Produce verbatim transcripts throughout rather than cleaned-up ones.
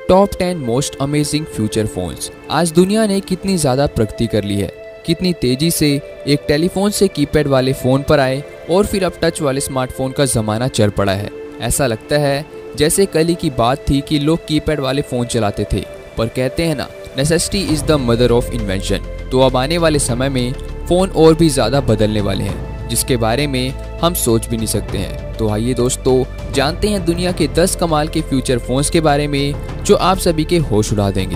Top ten most amazing future phones. आज दुनिया ने कितनी ज़्यादा प्रगति कर ली है, कितनी तेज़ी से एक टेलीफोन से कीपैड वाले फ़ोन पर आए और फिर अब टच वाले स्मार्टफोन का ज़माना चल पड़ा है। ऐसा लगता है जैसे कल ही की बात थी कि लोग कीपैड वाले फ़ोन चलाते थे, पर कहते हैं ना, necessity is the mother of invention. तो अब आने वाले समय में फ़ोन और भी ज़्यादा बदलने वाले हैं, जिसके बारे में हम सोच भी नहीं सकते हैं। तो आइए दोस्तों, जानते हैं दुनिया के दस कमाल के फ्यूचर फोन्स के बारे में जो आप सभी के होश उड़ा देंगे।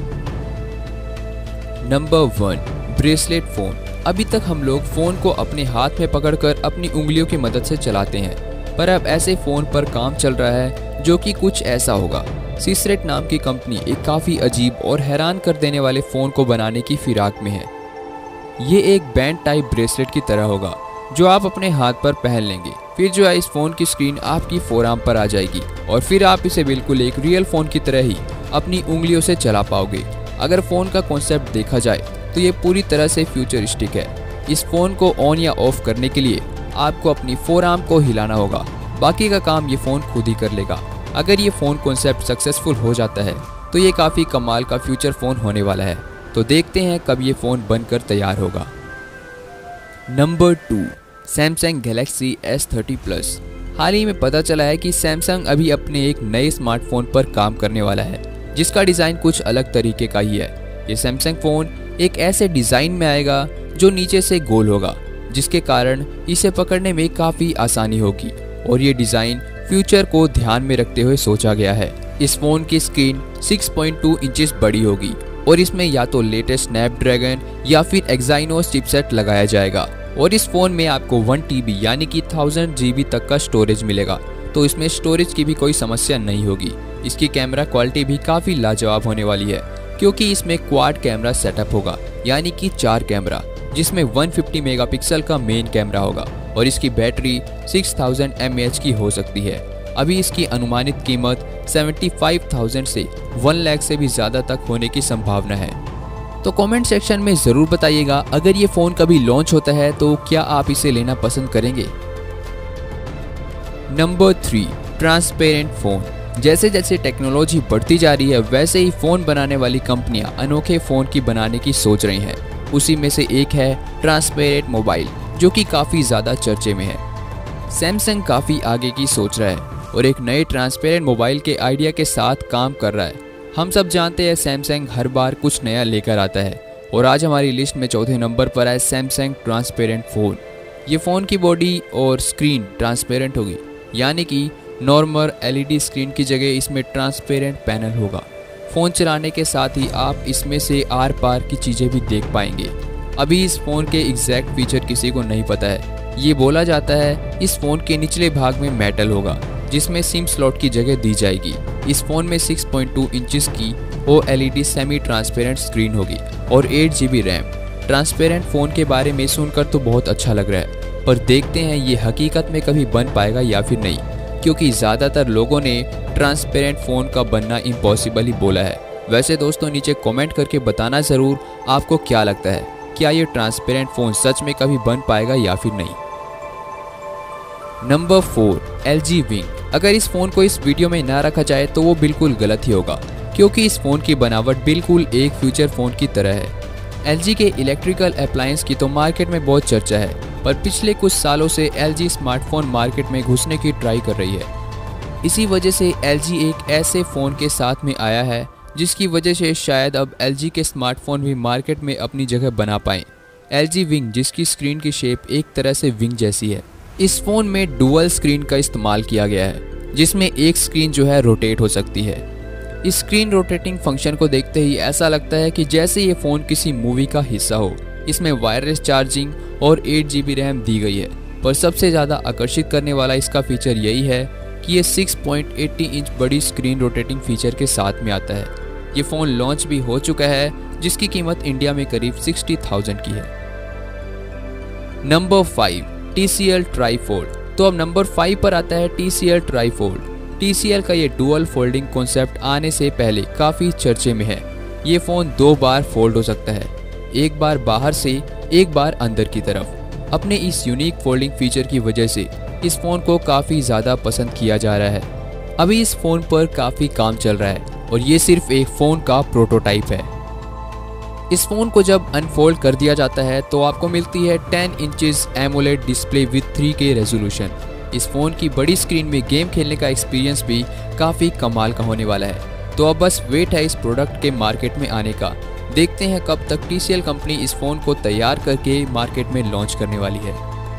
Number one, bracelet phone. अभी तक हम लोग फ़ोन को अपने हाथ में पकड़कर अपनी उंगलियों की मदद से चलाते हैं, पर अब ऐसे फ़ोन पर काम चल रहा है जो कि कुछ ऐसा होगा। सीक्रेट नाम की कंपनी एक काफ़ी अजीब और हैरान कर देने वाले फ़ोन को बनाने की फिराक में है। ये एक बैंड टाइप ब्रेसलेट की तरह होगा जो आप अपने हाथ पर पहन लेंगे। फिर जो है इस फ़ोन की स्क्रीन आपकी फोरआर्म पर आ जाएगी और फिर आप इसे बिल्कुल एक रियल फ़ोन की तरह ही अपनी उंगलियों से चला पाओगे। अगर फ़ोन का कॉन्सेप्ट देखा जाए तो ये पूरी तरह से फ्यूचरिस्टिक है। इस फ़ोन को ऑन या ऑफ करने के लिए आपको अपनी फोरआर्म को हिलाना होगा, बाकी का काम ये फ़ोन खुद ही कर लेगा। अगर ये फ़ोन कॉन्सेप्ट सक्सेसफुल हो जाता है तो ये काफ़ी कमाल का फ्यूचर फ़ोन होने वाला है। तो देखते हैं कब ये फ़ोन बनकर तैयार होगा। Number two, Samsung Galaxy S thirty plus. हाल ही में पता चला है कि सैमसंग अभी अपने एक नए स्मार्टफोन पर काम करने वाला है, जिसका डिज़ाइन कुछ अलग तरीके का ही है। ये सैमसंग फ़ोन एक ऐसे डिज़ाइन में आएगा जो नीचे से गोल होगा, जिसके कारण इसे पकड़ने में काफ़ी आसानी होगी और ये डिज़ाइन फ्यूचर को ध्यान में रखते हुए सोचा गया है। इस फ़ोन की screen six point two inches बड़ी होगी और इसमें या तो लेटेस्ट स्नैपड्रैगन या फिर एक्साइनोस चिपसेट लगाया जाएगा और इस फ़ोन में आपको वन टी बी यानी कि थाउजेंड जी बी तक का स्टोरेज मिलेगा। तो इसमें स्टोरेज की भी कोई समस्या नहीं होगी। इसकी कैमरा क्वालिटी भी काफ़ी लाजवाब होने वाली है, क्योंकि इसमें क्वाड कैमरा सेटअप होगा, यानी कि चार कैमरा, जिसमें वन फिफ्टी मेगापिक्सल का मेन कैमरा होगा और इसकी battery six thousand M A H की हो सकती है। अभी इसकी अनुमानित कीमत सेवेंटी फाइव थाउजेंड से वन लाख से भी ज़्यादा तक होने की संभावना है। तो कमेंट सेक्शन में ज़रूर बताइएगा, अगर ये फ़ोन कभी लॉन्च होता है तो क्या आप इसे लेना पसंद करेंगे। Number three, transparent phone. जैसे जैसे टेक्नोलॉजी बढ़ती जा रही है, वैसे ही फ़ोन बनाने वाली कंपनियां अनोखे फ़ोन की बनाने की सोच रही हैं। उसी में से एक है ट्रांसपेरेंट मोबाइल, जो कि काफ़ी ज़्यादा चर्चे में है। सैमसंग काफ़ी आगे की सोच रहा है और एक नए ट्रांसपेरेंट मोबाइल के आइडिया के साथ काम कर रहा है। हम सब जानते हैं सैमसंग हर बार कुछ नया लेकर आता है और आज हमारी लिस्ट में चौथे नंबर पर है सैमसंग ट्रांसपेरेंट फ़ोन। ये फ़ोन की बॉडी और स्क्रीन ट्रांसपेरेंट होगी, यानी कि normal L E D screen की जगह इसमें ट्रांसपेरेंट पैनल होगा। फ़ोन चलाने के साथ ही आप इसमें से आर पार की चीज़ें भी देख पाएंगे। अभी इस फ़ोन के एग्जैक्ट फीचर किसी को नहीं पता है। ये बोला जाता है इस फ़ोन के निचले भाग में मेटल होगा, जिसमें सिम स्लॉट की जगह दी जाएगी। इस फ़ोन में सिक्स पॉइंट टू इंचेस की O L E D semi transparent screen होगी और eight G B RAM. Transparent phone के बारे में सुनकर तो बहुत अच्छा लग रहा है, पर देखते हैं ये हकीकत में कभी बन पाएगा या फिर नहीं, क्योंकि ज़्यादातर लोगों ने ट्रांसपेरेंट फ़ोन का बनना इम्पॉसिबल ही बोला है। वैसे दोस्तों, नीचे कमेंट करके बताना ज़रूर आपको क्या लगता है, क्या ये ट्रांसपेरेंट फ़ोन सच में कभी बन पाएगा या फिर नहीं। Number four, L G Wing. अगर इस फ़ोन को इस वीडियो में ना रखा जाए तो वो बिल्कुल गलत ही होगा, क्योंकि इस फ़ोन की बनावट बिल्कुल एक फ्यूचर फ़ोन की तरह है। एल जी के इलेक्ट्रिकल अप्लायंस की तो मार्केट में बहुत चर्चा है, पर पिछले कुछ सालों से एल जी स्मार्टफोन मार्केट में घुसने की ट्राई कर रही है। इसी वजह से एल जी एक ऐसे फ़ोन के साथ में आया है जिसकी वजह से शायद अब एल जी के स्मार्टफोन भी मार्केट में अपनी जगह बना पाएँ। एल जी विंग, जिसकी स्क्रीन की शेप एक तरह से विंग जैसी है। इस फ़ोन में डुअल स्क्रीन का इस्तेमाल किया गया है, जिसमें एक स्क्रीन जो है रोटेट हो सकती है। इस स्क्रीन रोटेटिंग फंक्शन को देखते ही ऐसा लगता है कि जैसे ये फ़ोन किसी मूवी का हिस्सा हो। इसमें वायरलेस चार्जिंग और एट जी बी रैम दी गई है, पर सबसे ज़्यादा आकर्षित करने वाला इसका फीचर यही है कि ये six point eight zero inch बड़ी स्क्रीन रोटेटिंग फीचर के साथ में आता है। ये फ़ोन लॉन्च भी हो चुका है, जिसकी कीमत इंडिया में करीब सिक्सटी थाउजेंड की है। Number five, T C L trifold. तो अब नंबर फाइव पर आता है T C L trifold. T C L का ये डुअल फोल्डिंग कॉन्सेप्ट आने से पहले काफ़ी चर्चे में है। ये फ़ोन दो बार फोल्ड हो सकता है, एक बार बाहर से, एक बार अंदर की तरफ। अपने इस यूनिक फोल्डिंग फीचर की वजह से इस फ़ोन को काफ़ी ज़्यादा पसंद किया जा रहा है। अभी इस फ़ोन पर काफ़ी काम चल रहा है और ये सिर्फ एक फ़ोन का प्रोटोटाइप है। इस फ़ोन को जब अनफोल्ड कर दिया जाता है तो आपको मिलती है ten inches AMOLED display with three K resolution. इस फ़ोन की बड़ी स्क्रीन में गेम खेलने का एक्सपीरियंस भी काफ़ी कमाल का होने वाला है। तो अब बस वेट है इस प्रोडक्ट के मार्केट में आने का। देखते हैं कब तक टी सी एल कंपनी इस फ़ोन को तैयार करके मार्केट में लॉन्च करने वाली है।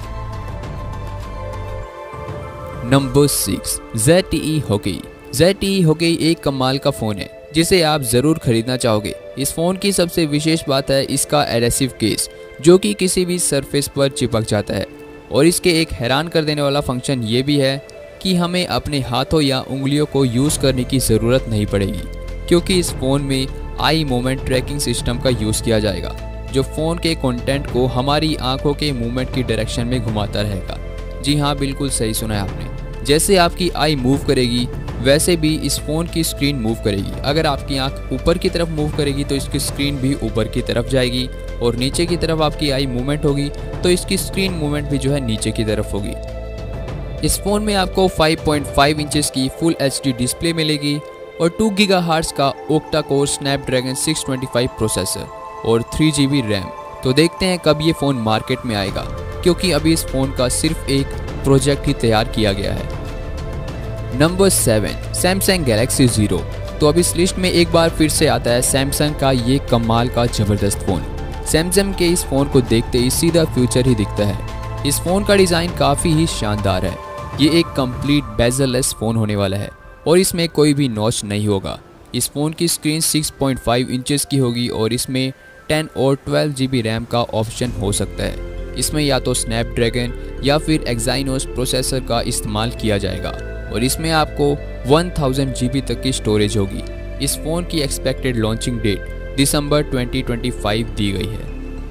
Number six, Z T E Hokey। Z T E Hokey एक कमाल का फ़ोन है जिसे आप ज़रूर खरीदना चाहोगे। इस फ़ोन की सबसे विशेष बात है इसका एडेसिव केस, जो कि किसी भी सरफेस पर चिपक जाता है। और इसके एक हैरान कर देने वाला फंक्शन ये भी है कि हमें अपने हाथों या उंगलियों को यूज़ करने की ज़रूरत नहीं पड़ेगी, क्योंकि इस फ़ोन में आई मूवमेंट ट्रैकिंग सिस्टम का यूज़ किया जाएगा, जो फ़ोन के कंटेंट को हमारी आंखों के मूवमेंट की डायरेक्शन में घुमाता रहेगा। जी हाँ, बिल्कुल सही सुना है आपने। जैसे आपकी आई मूव करेगी वैसे भी इस फ़ोन की स्क्रीन मूव करेगी। अगर आपकी आंख ऊपर की तरफ मूव करेगी तो इसकी स्क्रीन भी ऊपर की तरफ जाएगी, और नीचे की तरफ आपकी आई मूवमेंट होगी तो इसकी स्क्रीन मूवमेंट भी जो है नीचे की तरफ होगी। इस फ़ोन में आपको फाइव पॉइंट फाइव इंचेस की फुल एच डी डिस्प्ले मिलेगी और टू गीगाहर्ट्ज़ का octa core Snapdragon six twenty five processor और थ्री जी बी रैम। तो देखते हैं कब ये फ़ोन मार्केट में आएगा, क्योंकि अभी इस फ़ोन का सिर्फ एक प्रोजेक्ट ही तैयार किया गया है। Number seven, Samsung Galaxy zero. तो अब इस लिस्ट में एक बार फिर से आता है सैमसंग का ये कमाल का ज़बरदस्त फ़ोन। सैमसंग के इस फ़ोन को देखते ही सीधा फ्यूचर ही दिखता है। इस फ़ोन का डिज़ाइन काफ़ी ही शानदार है। ये एक कंप्लीट बेजल-लेस फ़ोन होने वाला है और इसमें कोई भी नॉच नहीं होगा। इस फ़ोन की screen six point five inches की होगी और इसमें टेन और ट्वेल्व जी बी रैम का ऑप्शन हो सकता है। इसमें या तो स्नैपड्रैगन या फिर एक्साइनोस प्रोसेसर का इस्तेमाल किया जाएगा और इसमें आपको वन थाउज़ेंड जी बी तक की स्टोरेज होगी। इस फ़ोन की expected launching date December twenty twenty five दी गई है।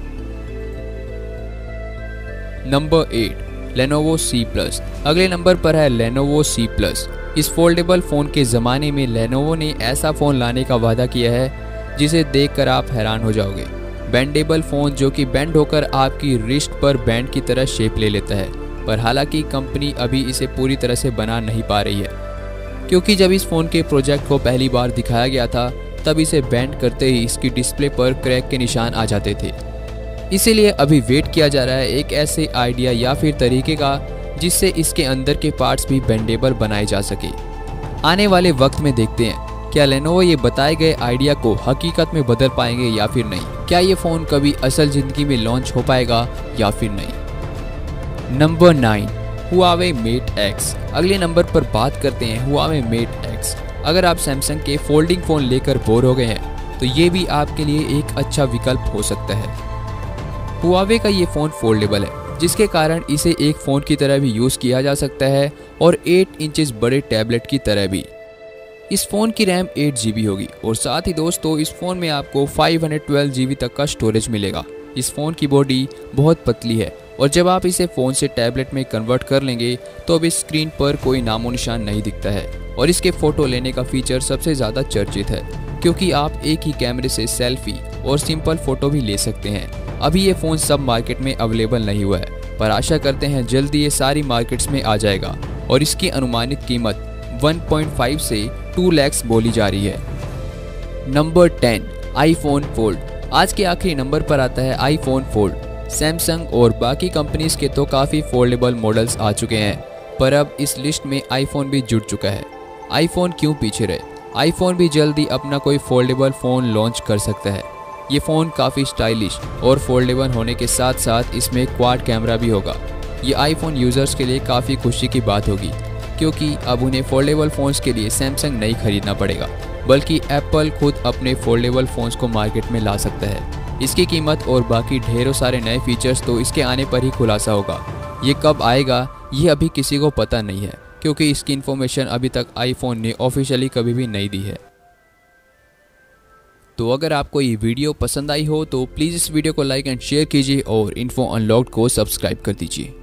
Number eight, Lenovo C Plus। अगले नंबर पर है Lenovo C Plus। इस फोल्डेबल फ़ोन के ज़माने में Lenovo ने ऐसा फ़ोन लाने का वादा किया है जिसे देखकर आप हैरान हो जाओगे। बेंडेबल फ़ोन जो कि बेंड होकर आपकी रिस्ट पर बैंड की तरह शेप ले लेता है, पर हालांकि कंपनी अभी इसे पूरी तरह से बना नहीं पा रही है, क्योंकि जब इस फ़ोन के प्रोजेक्ट को पहली बार दिखाया गया था तब इसे बेंड करते ही इसकी डिस्प्ले पर क्रैक के निशान आ जाते थे। इसीलिए अभी वेट किया जा रहा है एक ऐसे आइडिया या फिर तरीके का जिससे इसके अंदर के पार्ट्स भी बेंडेबल बनाए जा सके। आने वाले वक्त में देखते हैं क्या Lenovo ये बताए गए आइडिया को हकीकत में बदल पाएंगे या फिर नहीं। क्या ये फ़ोन कभी असल ज़िंदगी में लॉन्च हो पाएगा या फिर नहीं। Number nine, Huawei Mate X। अगले नंबर पर बात करते हैं Huawei Mate X। अगर आप सैमसंग के फोल्डिंग फ़ोन लेकर बोर हो गए हैं तो ये भी आपके लिए एक अच्छा विकल्प हो सकता है। Huawei का ये फ़ोन फोल्डेबल है, जिसके कारण इसे एक फ़ोन की तरह भी यूज़ किया जा सकता है और एट इंचेस बड़े टैबलेट की तरह भी। इस फ़ोन की रैम एट जी बी होगी और साथ ही दोस्तों इस फ़ोन में आपको five hundred twelve G B तक का स्टोरेज मिलेगा। इस फ़ोन की बॉडी बहुत पतली है और जब आप इसे फ़ोन से टैबलेट में कन्वर्ट कर लेंगे तो अब इस स्क्रीन पर कोई नामो निशान नहीं दिखता है और इसके फ़ोटो लेने का फीचर सबसे ज़्यादा चर्चित है, क्योंकि आप एक ही कैमरे से सेल्फी और सिंपल फ़ोटो भी ले सकते हैं। अभी ये फ़ोन सब मार्केट में अवेलेबल नहीं हुआ है, पर आशा करते हैं जल्दी ये सारी मार्केट्स में आ जाएगा और इसकी अनुमानित कीमत वन पॉइंट फाइव से टू लाख बोली जा रही है। Number ten, iPhone Fold. आज के आखिरी नंबर पर आता है आईफोन फोल्ड। सैमसंग और बाकी कंपनीज के तो काफ़ी फोल्डेबल मॉडल्स आ चुके हैं, पर अब इस लिस्ट में आईफोन भी जुड़ चुका है। आईफोन क्यों पीछे रहे, आईफोन भी जल्दी अपना कोई फोल्डेबल फ़ोन लॉन्च कर सकता है। ये फ़ोन काफ़ी स्टाइलिश और फोल्डेबल होने के साथ साथ इसमें क्वाड कैमरा भी होगा। ये आईफोन यूज़र्स के लिए काफ़ी खुशी की बात होगी, क्योंकि अब उन्हें फोल्डेबल फ़ोन्स के लिए सैमसंग नहीं खरीदना पड़ेगा, बल्कि एप्पल खुद अपने फोल्डेबल फ़ोन्स को मार्केट में ला सकता है। इसकी कीमत और बाकी ढेरों सारे नए फीचर्स तो इसके आने पर ही खुलासा होगा। ये कब आएगा ये अभी किसी को पता नहीं है, क्योंकि इसकी इन्फॉर्मेशन अभी तक आईफोन ने ऑफिशियली कभी भी नहीं दी है। तो अगर आपको ये वीडियो पसंद आई हो तो प्लीज़ इस वीडियो को लाइक एंड शेयर कीजिए और इन्फो अनलॉक्ड को सब्सक्राइब कर दीजिए।